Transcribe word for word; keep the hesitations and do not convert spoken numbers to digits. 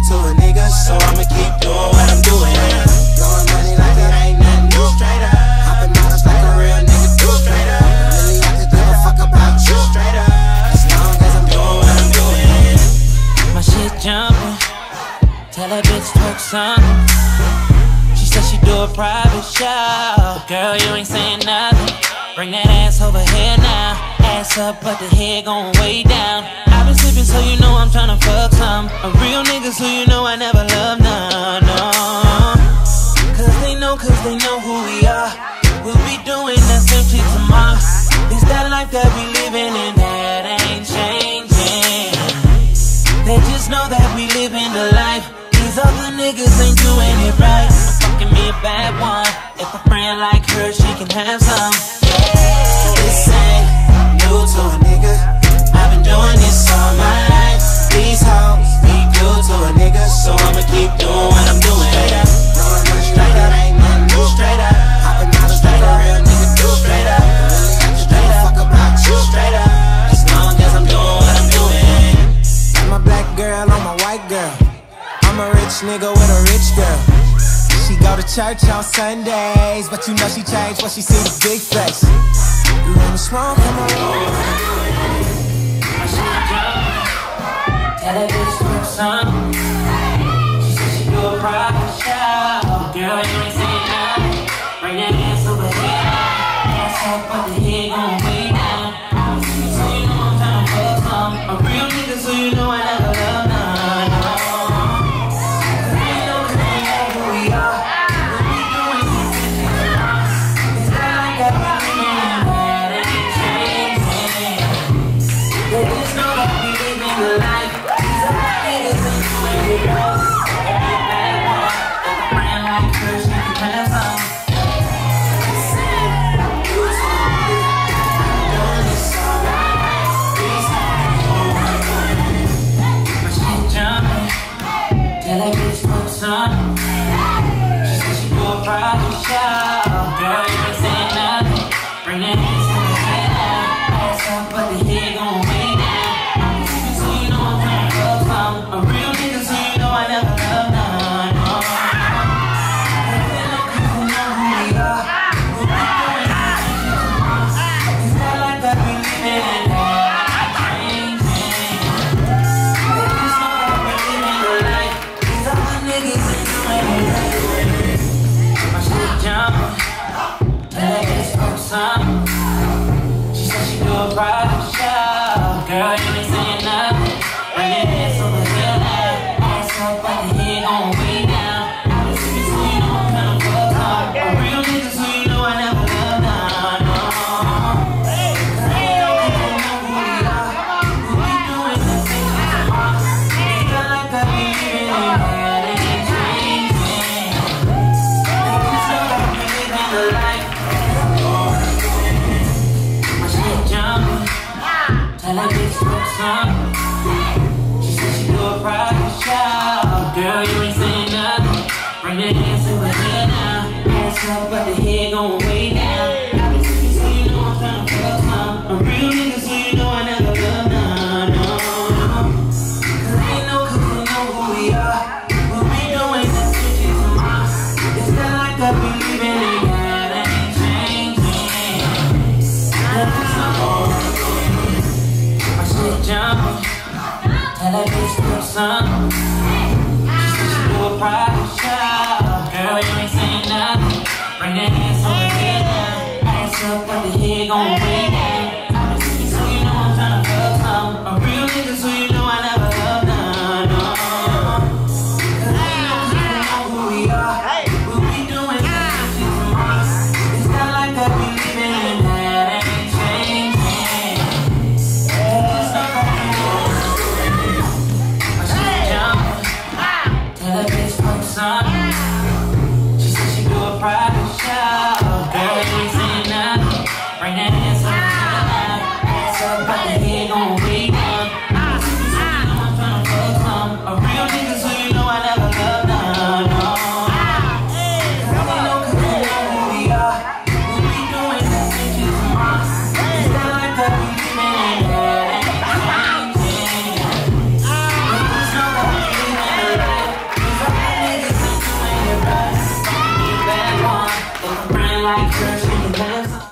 to a nigga, so I'ma keep doing what I'm doing. Blowing money like it ain't nothing new, straight up. Hopping models like a real nigga do, straight up. Really have to give a fuck about you, straight up. As long as I'm doing what I'm doing. My shit jumping, tell that bitch twerk something. She said she do a private show. Girl, you ain't saying nothing. Bring that ass over here now. Ass up, but the head gon' way down. I've been sleeping, so you know I'm tryna fuck some. A real nigga, so you know I never love none, no. Cause they know, cause they know who we are. We'll be doing that same shit tomorrow. It's that life that we living in that ain't changing. They just know that we living the life. These other niggas ain't doing it right. I'm fucking me a bad one. If a friend like her, she can have some. This ain't new to a nigga. I've been doing this all my life. These hoes be good to a nigga, so I'ma keep doing what I'm doing. Straight up, blowing money straight up, ain't nothing new. Straight up, hopping models like a real nigga do. Straight up, straight up, fuck about you. Straight up, as long as I'm doing what I'm doing. I'm a black girl, I'm a white girl. I'm a rich nigga with a rich girl. She go to church on Sundays, but you know she changed when she see the big face. You wanna smoke, come on. My shit jumping, tell that bitch twerk something. She said she do a private show. Girl, you ain't saying nothing. Bring that ass over here. Ass up, but the head gon' way down. So you know I'm tryna fuck some. A real nigga, so you know I never love none, no. Cause they know, cause they know who we are. We'll be doing this shit tomorrow. It's not like that we living that ain't changing. They just know that we living the life. These other niggas ain't doing it right. If you bad one, if a friend like her, she can have some. Tell that bitch twerk something. She said she do a private show. Girl, you ain't saying nothing. Bring that ass over here now. Ass up, but the head gon' way down. So you know I'm tryna fuck some. A real nigga, so you know I never love none, no. Cause they know, cause they know who we are. We'll be doing this shit tomorrow. It's not like that we living in that changing. They just know that we living the life. My shit jumping, tell that bitch twerk something. She said she do a private show. Girl, you ain't saying nothing. Bring that ass over here now. Ass up, but the head gon' way down. So you know I'm tryna fuck some. A real nigga, so you know I never love none, no. Cause they know, cause they know who we are. We'll be doing this shit tomorrow. It's not like that we living in that ain't changing. They just know that we living the life. My shit jumping, tell that bitch twerk something. She said she do a private show. Girl, you ain't saying nothing. Bring that ass over here now. Ass up, but the head gon' way down. So you know I'm tryna fuck some. A real nigga, so you know I never love none, no. Cause they know, cause they know who we are. We'll be doing this shit tomorrow. It's not like that we living in that ain't changing. That is all. My shit jumping, tell that bitch twerk something. She said she do a private show. Girl, you ain't saying nothing. Bring that ass over here now. Ass up, but the head gon' way down. So you know I'm tryna fuck some. A real nigga, so you know I never love none, no. Cause they know, cause they know who we are. We'll be doing this shit tomorrow. It's not like that we living in that ain't changing. They just know that we know. My shit jumping, tell that bitch twerk something. She said she do a private show. Girl, you ain't saying nothing. Bring that ass over like her.